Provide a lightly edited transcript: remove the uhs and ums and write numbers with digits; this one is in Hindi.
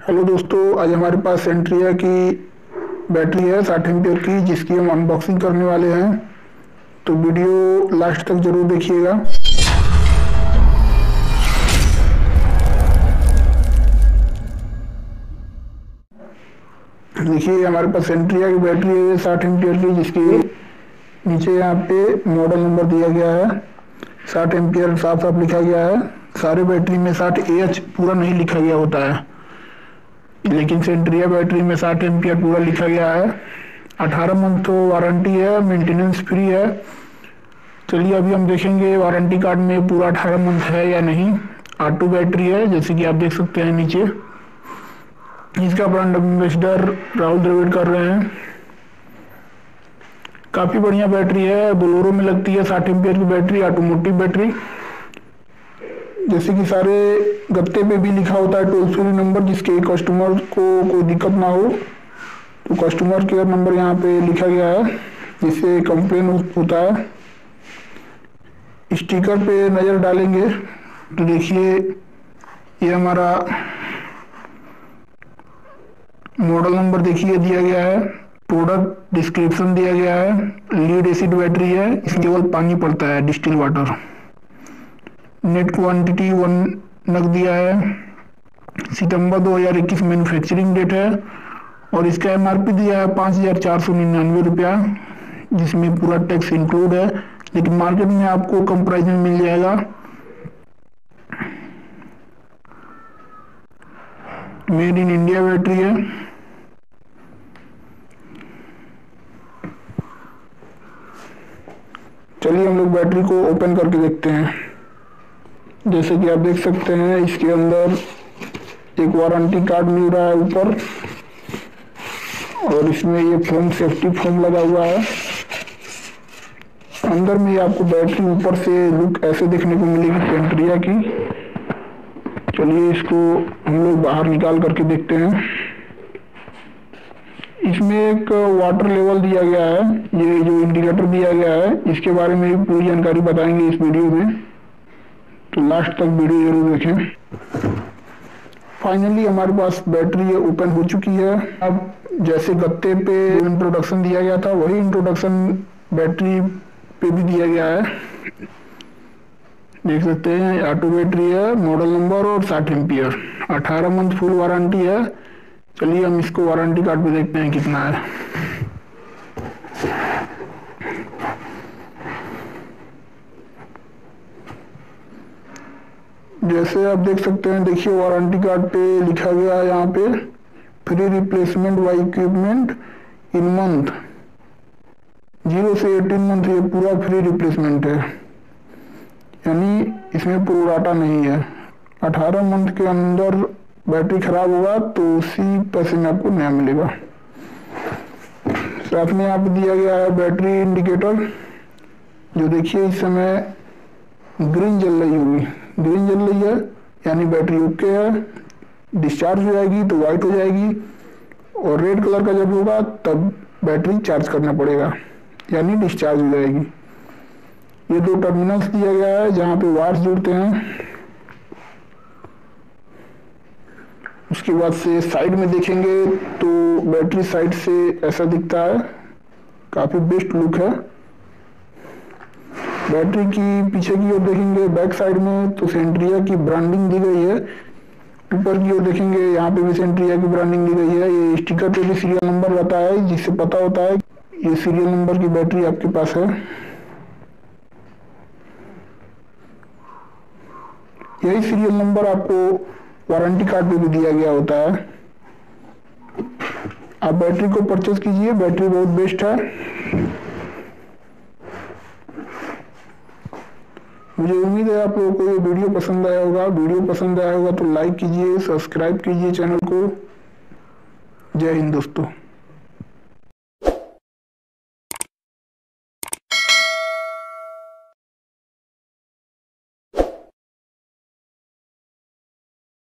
हेलो दोस्तों, आज हमारे पास सेंट्रिया की बैटरी है 60 एम्पियर की, जिसकी हम अनबॉक्सिंग करने वाले हैं। तो वीडियो लास्ट तक जरूर देखिएगा। देखिए, हमारे पास सेंट्रिया की बैटरी है 60 एम्पियर की, जिसकी नीचे यहाँ पे मॉडल नंबर दिया गया है। 60 एम्पियर साफ साफ लिखा गया है। सारे बैटरी में 60 AH पूरा नहीं लिखा गया होता है, लेकिन सेंट्रिया बैटरी में 60 एम्पियर पूरा लिखा गया है। 18 मंथ तो वारंटी है, मेंटेनेंस फ्री है। चलिए अभी हम देखेंगे वारंटी कार्ड में पूरा 18 मंथ है या नहीं। ऑटो बैटरी है, जैसे कि आप देख सकते हैं नीचे। इसका ब्रांड एम्बेसडर राहुल द्रविड़ कर रहे हैं। काफी बढ़िया बैटरी है, बोलेरो में लगती है 60 एम्पियर की बैटरी, ऑटोमोटिव बैटरी। जैसे कि सारे गत्ते पे भी लिखा होता है टोल फ्री नंबर, जिसके कस्टमर को कोई दिक्कत ना हो तो कस्टमर केयर नंबर यहाँ पे लिखा गया है, जिससे कंप्लेन होता है। स्टिकर पे नज़र डालेंगे तो देखिए, ये हमारा मॉडल नंबर देखिए दिया गया है। प्रोडक्ट डिस्क्रिप्शन दिया गया है। लीड एसिड बैटरी है, इसमें केवल पानी पड़ता है, डिस्टिल वाटर। नेट क्वांटिटी 1 नग दिया है। सितंबर 2021 मैन्युफैक्चरिंग डेट है, और इसका MRP दिया है 5,499 रुपया, जिसमें पूरा टैक्स इंक्लूड है। लेकिन मार्केट में आपको कम प्राइस में मिल जाएगा। मेड इन इंडिया बैटरी है। चलिए हम लोग बैटरी को ओपन करके देखते हैं। जैसे कि आप देख सकते हैं, इसके अंदर एक वारंटी कार्ड मिल रहा है ऊपर, और इसमें ये फोम, सेफ्टी फोम लगा हुआ है। अंदर में आपको बैटरी ऊपर से लुक ऐसे देखने को मिलेगी सेंट्रिया की। चलिए इसको हम लोग बाहर निकाल करके देखते हैं। इसमें एक वाटर लेवल दिया गया है, ये जो इंडिकेटर दिया गया है, इसके बारे में भी पूरी जानकारी बताएंगे इस वीडियो में, तो लास्ट तक वीडियो जरूर देखें। फाइनली हमारे पास बैटरी ओपन हो चुकी है। अब जैसे गत्ते पे इंट्रोडक्शन दिया गया था, वही इंट्रोडक्शन बैटरी पे भी दिया गया है। देख सकते हैं, ऑटो बैटरी है, मॉडल नंबर और 60 एम्पियर, 18 मंथ फुल वारंटी है। चलिए हम इसको वारंटी कार्ड पे देखते हैं कितना है। जैसे आप देख सकते हैं, देखिए वारंटी कार्ड पे लिखा गया है यहाँ पे, free replacement by equipment in month 0 से 18 मंथ, ये पूरा फ्री रिप्लेसमेंट है, यानी इसमें प्रोराटा नहीं है। 18 मंथ के अंदर बैटरी खराब होगा तो उसी पैसे में आपको नया मिलेगा। साथ में यहाँ पे दिया गया है बैटरी इंडिकेटर, जो देखिए इस समय ग्रीन जल रही होगी, ग्रीन जल रही है यानी बैटरी ओके है। डिस्चार्ज हो जाएगी तो व्हाइट हो जाएगी, और रेड कलर का जब होगा तब बैटरी चार्ज करना पड़ेगा, यानी डिस्चार्ज हो जाएगी। ये 2 टर्मिनल्स दिया गया है जहाँ पे वायर्स जुड़ते हैं। उसके बाद से साइड में देखेंगे तो बैटरी साइड से ऐसा दिखता है, काफी बेस्ट लुक है। बैटरी की पीछे की ओर देखेंगे, बैक साइड में तो सेंट्रिया की ब्रांडिंग दी गई है। ऊपर की ओर देखेंगे, यहाँ पे भी सेंट्रिया की ब्रांडिंग दी गई है। ये स्टिकर पे भी सीरियल नंबर बताया है, जिससे पता होता है ये सीरियल नंबर की बैटरी आपके पास है। यही सीरियल नंबर आपको वारंटी कार्ड पे भी दिया गया होता है। आप बैटरी को परचेज कीजिए, बैटरी बहुत बेस्ट है। मुझे उम्मीद है आप लोगों को ये वीडियो पसंद आया होगा। वीडियो पसंद आया होगा तो लाइक कीजिए, सब्सक्राइब कीजिए चैनल को। जय हिंद दोस्तों।